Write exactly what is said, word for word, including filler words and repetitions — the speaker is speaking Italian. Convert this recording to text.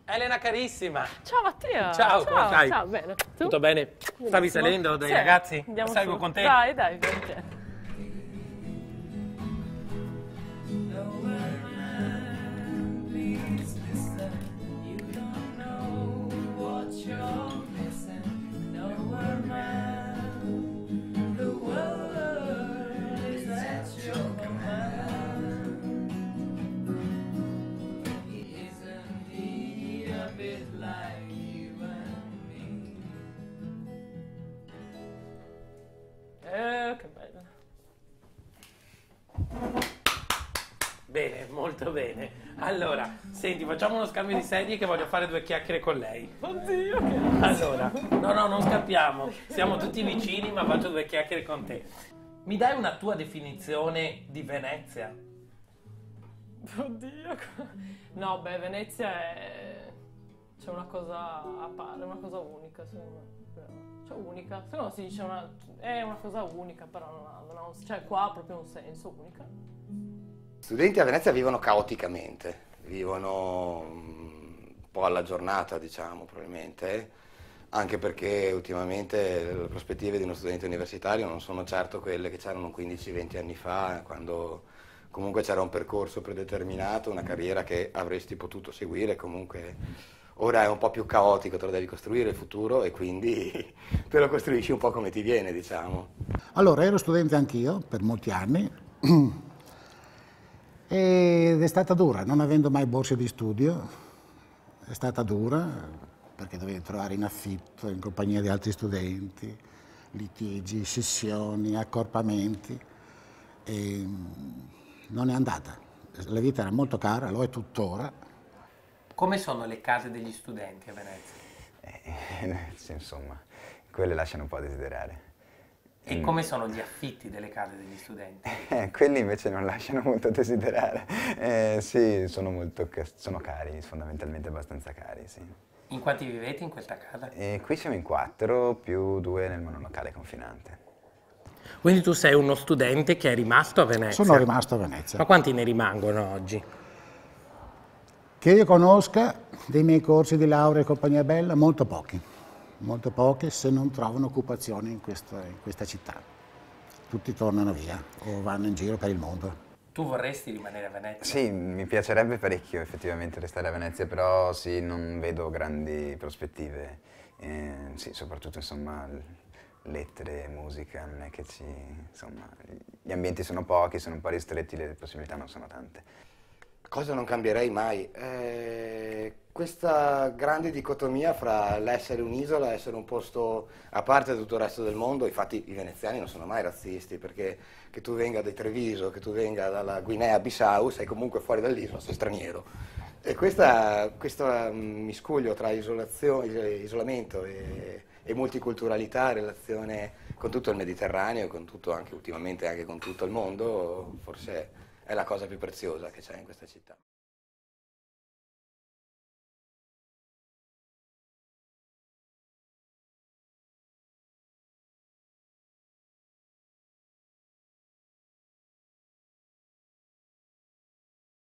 Elena carissima. Ciao Mattia. Ciao, come stai? Ciao, bene. Tu? Tutto bene? Stavi Benissimo. salendo dai Sì, ragazzi? andiamo Salgo su. con te? Dai, dai, volentieri. Eh, che bello. Bene, molto bene. Allora, senti, facciamo uno scambio di sedie che voglio fare due chiacchiere con lei. Oddio, che... Allora, no, no, non scappiamo. Siamo tutti vicini, ma faccio due chiacchiere con te. Mi dai una tua definizione di Venezia? Oddio. No, beh, Venezia è... c'è una cosa a parte, una cosa unica, secondo me. Cioè, unica. Secondo me si dice una... è una cosa unica, però non ha, non ha un... cioè qua ha proprio un senso, unica. Gli studenti a Venezia vivono caoticamente, vivono un po' alla giornata, diciamo, probabilmente, anche perché ultimamente le prospettive di uno studente universitario non sono certo quelle che c'erano quindici venti anni fa, quando comunque c'era un percorso predeterminato, una carriera che avresti potuto seguire, comunque ora è un po' più caotico, te lo devi costruire il futuro e quindi te lo costruisci un po' come ti viene, diciamo. Allora, ero studente anch'io per molti anni ed è stata dura, non avendo mai borse di studio, è stata dura perché dovevi trovare in affitto in compagnia di altri studenti, litigi, scissioni, accorpamenti e non è andata. La vita era molto cara, lo è tuttora. Come sono le case degli studenti a Venezia? Eh, insomma, quelle lasciano un po' a desiderare. E Mm. come sono gli affitti delle case degli studenti? Eh, quelli invece non lasciano molto a desiderare. Eh, sì, sono molto ca- sono cari, fondamentalmente abbastanza cari, sì. In quanti vivete in questa casa? E qui siamo in quattro, più due nel monolocale confinante. Quindi tu sei uno studente che è rimasto a Venezia? Sono rimasto a Venezia. Ma quanti ne rimangono oggi? Che io conosca dei miei corsi di laurea e compagnia bella, molto pochi. Molto pochi se non trovano occupazione in questa, in questa città. Tutti tornano via o vanno in giro per il mondo. Tu vorresti rimanere a Venezia? Sì, mi piacerebbe parecchio effettivamente restare a Venezia, però sì, non vedo grandi prospettive. Eh, sì, soprattutto insomma l- lettere, musica, non è che ci... insomma, gli ambienti sono pochi, sono un po' ristretti, le possibilità non sono tante. Cosa non cambierei mai? Eh, questa grande dicotomia fra l'essere un'isola e essere un posto a parte da tutto il resto del mondo. Infatti i veneziani non sono mai razzisti, perché che tu venga da Treviso, che tu venga dalla Guinea-Bissau, sei comunque fuori dall'isola, sei straniero. E questa, questo miscuglio tra isolazione, isolamento e, e multiculturalità, relazione con tutto il Mediterraneo, con tutto anche ultimamente anche con tutto il mondo, forse è la cosa più preziosa che c'è in questa città.